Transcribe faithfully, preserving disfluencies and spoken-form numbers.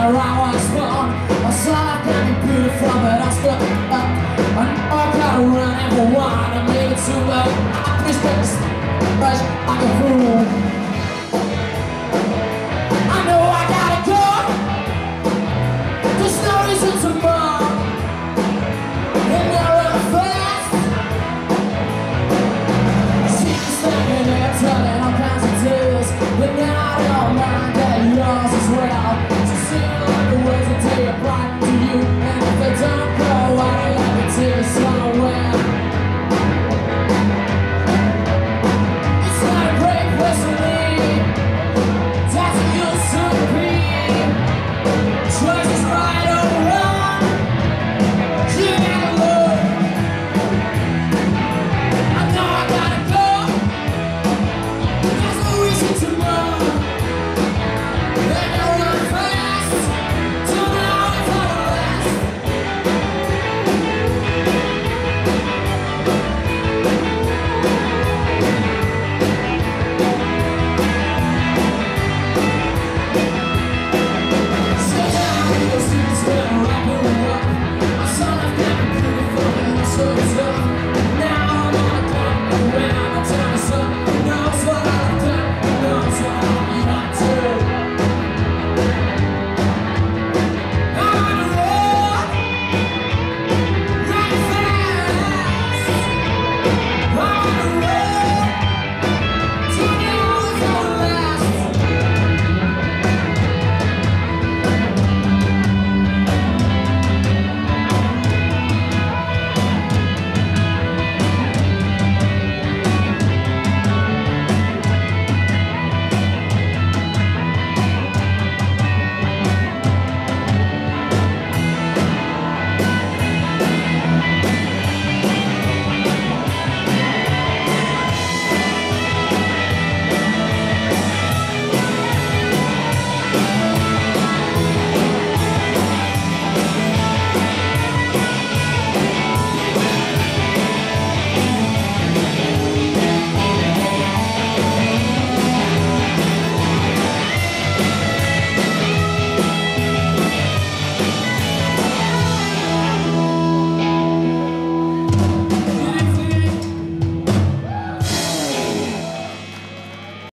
where I was born. I saw I can be beautiful, but I stuck up. I know I gotta run everyone and make it too low. I respect the rush, I'm a fool.